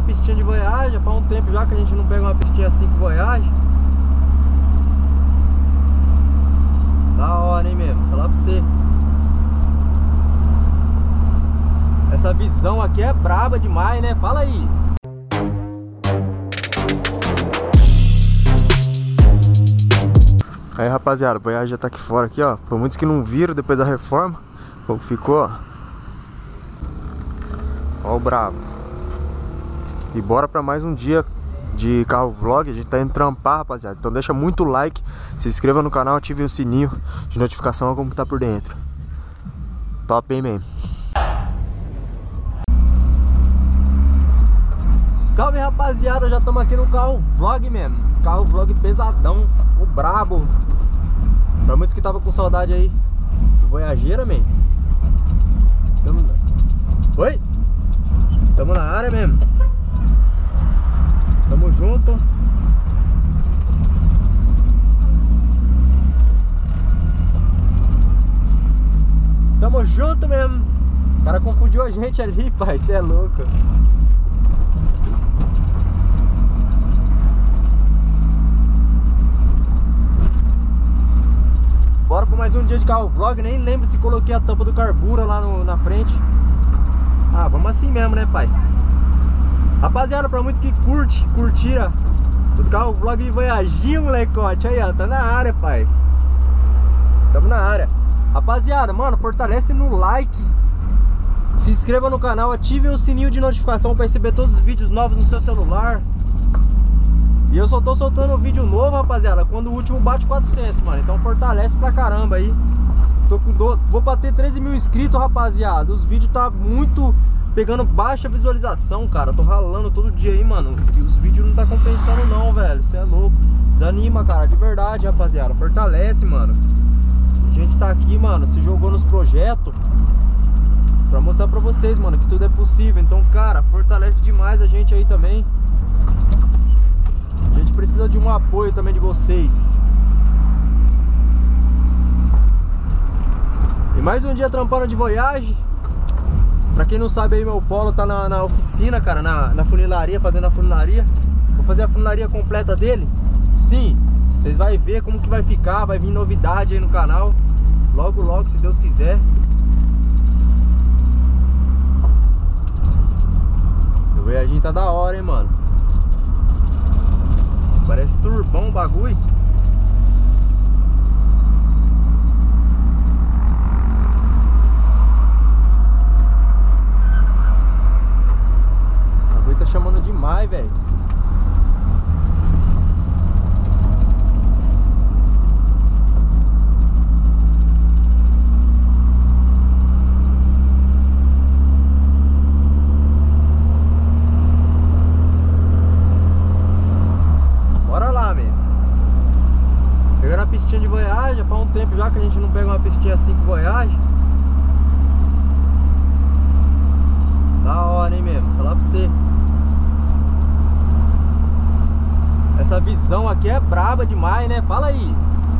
a pistinha de Voyage. Faz um tempo já que a gente não pega uma pistinha assim com Voyage. Da hora, hein, mesmo? Falar pra você. Essa visão aqui é braba demais, né? Fala aí. Aí, rapaziada, o Voyage já tá aqui fora aqui, ó. Por muitos que não viram depois da reforma, como ficou, ó. Ó o brabo. E bora pra mais um dia de carro vlog. A gente tá indo trampar, rapaziada. Então deixa muito like, se inscreva no canal, ative o sininho de notificação, como que tá por dentro. Top, hein, man? Salve, rapaziada, já estamos aqui no carro vlog mesmo. Carro vlog pesadão, o brabo. Pra muitos que tava com saudade aí do Voyageira, man. Oi? Tamo na área mesmo. Tamo junto. Tamo junto mesmo. O cara confundiu a gente ali, pai. Cê é louco. Bora pra mais um dia de carro vlog. Nem lembro se coloquei a tampa do carburão lá na frente. Ah, vamos assim mesmo, né, pai? Rapaziada, pra muitos que curtiram os carros vlog de Voyage, molecote. Aí, ó, tá na área, pai. Tamo na área. Rapaziada, mano, fortalece no like. Se inscreva no canal, ative o sininho de notificação pra receber todos os vídeos novos no seu celular. E eu só tô soltando vídeo novo, rapaziada, quando o último bate 400, mano. Então fortalece pra caramba aí. Vou bater 13 mil inscritos, rapaziada. Os vídeos tá muito pegando baixa visualização, cara. Tô ralando todo dia aí, mano. E os vídeos não tá compensando não, velho. Você é louco. Desanima, cara, de verdade, rapaziada. Fortalece, mano. A gente tá aqui, mano, se jogou nos projetos pra mostrar pra vocês, mano, que tudo é possível. Então, cara, fortalece demais a gente aí também. A gente precisa de um apoio também de vocês. E mais um dia trampando de Voyage. Pra quem não sabe aí, meu Polo tá na oficina, cara, na funilaria, fazendo a funilaria. Vou fazer a funilaria completa dele. Sim, vocês vão ver como que vai ficar. Vai vir novidade aí no canal. Logo, logo, se Deus quiser. O Voyage tá da hora, hein, mano. Parece turbão o bagulho. O bagulho tá chamando demais, velho. Pistinha de Voyage, faz um tempo já que a gente não pega uma pistinha assim com Voyage. Da hora, hein, mesmo? Falar pra você. Essa visão aqui é braba demais, né? Fala aí.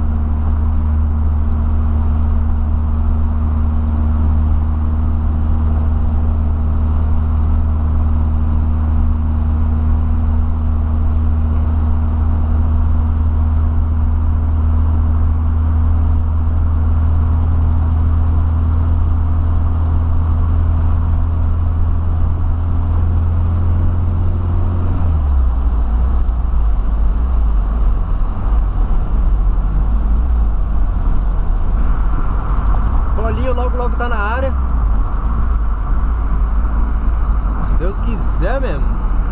Logo, logo tá na área. Se Deus quiser mesmo.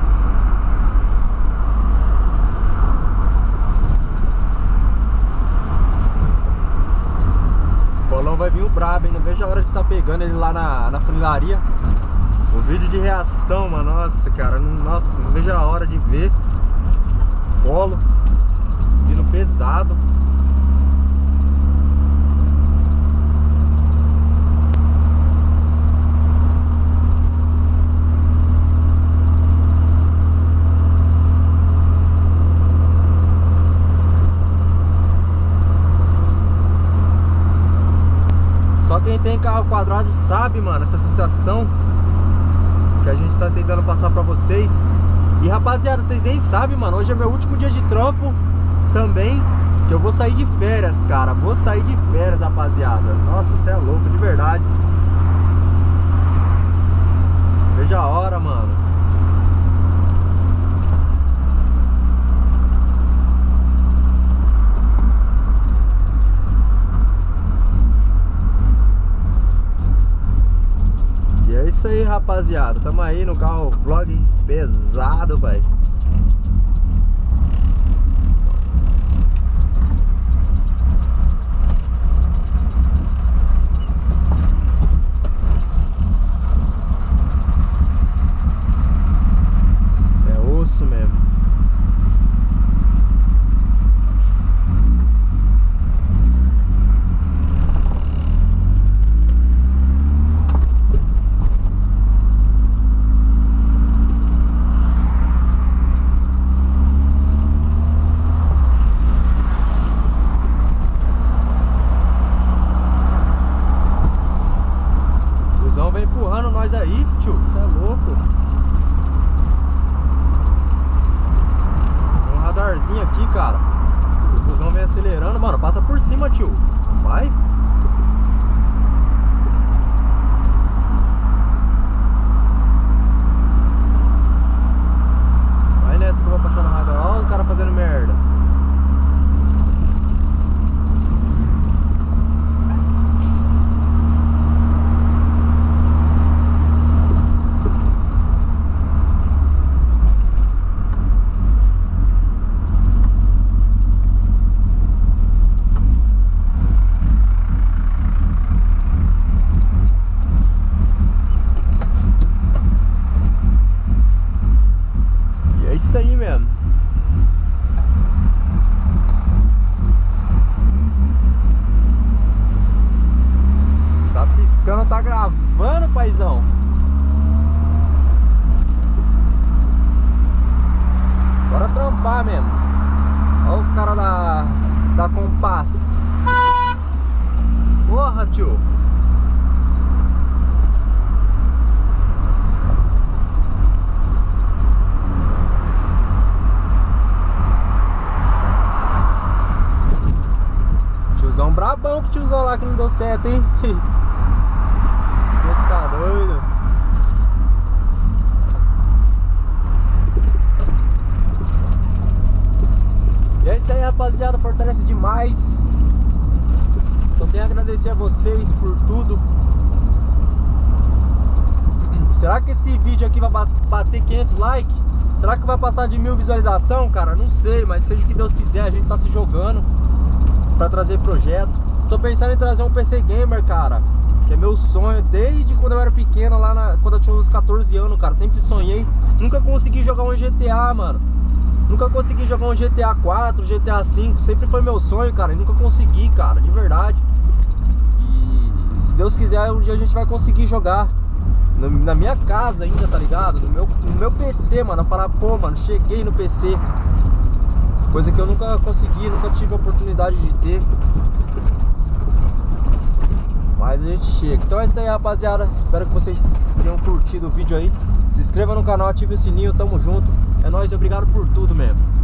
O Polão vai vir o brabo, hein? Não vejo a hora de tá pegando ele lá na funilaria. O vídeo de reação, mano. Nossa, cara. Nossa, não vejo a hora de ver. Polo vindo pesado. Só quem tem carro quadrado sabe, mano, essa sensação que a gente tá tentando passar pra vocês. E rapaziada, vocês nem sabem, mano, hoje é meu último dia de trampo também, que eu vou sair de férias, cara. Vou sair de férias, rapaziada. Nossa, você é louco, de verdade. Veja a hora, mano. E é isso aí, rapaziada. Tamo aí no carro vlog pesado, velho. É osso mesmo. Vem empurrando nós aí, tio. Você é louco. Tem um radarzinho aqui, cara. O busão vem acelerando, mano. Passa por cima, tio. Vai. Vai nessa que eu vou passar no radar. Olha o cara fazendo merda. Isso aí mesmo. Tá piscando, tá gravando, paizão. Bora trampar mesmo. Olha o cara da Compass. Porra, tio. Tiozão brabão que tiozão lá que não deu certo, hein? Você tá doido? E é isso aí, rapaziada, fortalece demais. Só tenho a agradecer a vocês por tudo. Será que esse vídeo aqui vai bater 500 likes? Será que vai passar de 1000 visualizações, cara? Não sei, mas seja o que Deus quiser, a gente tá se jogando pra trazer projeto. Tô pensando em trazer um PC Gamer, cara, que é meu sonho desde quando eu era pequeno, quando eu tinha uns 14 anos, cara. Sempre sonhei. Nunca consegui jogar um GTA, mano. Nunca consegui jogar um GTA 4, GTA 5. Sempre foi meu sonho, cara, e nunca consegui, cara, de verdade. E se Deus quiser, um dia a gente vai conseguir jogar na minha casa ainda, tá ligado? No meu PC, mano. Falar, pô, mano, cheguei no PC. Coisa que eu nunca consegui, nunca tive a oportunidade de ter. Mas a gente chega. Então é isso aí, rapaziada. Espero que vocês tenham curtido o vídeo aí. Se inscreva no canal, ative o sininho, tamo junto. É nóis e obrigado por tudo mesmo.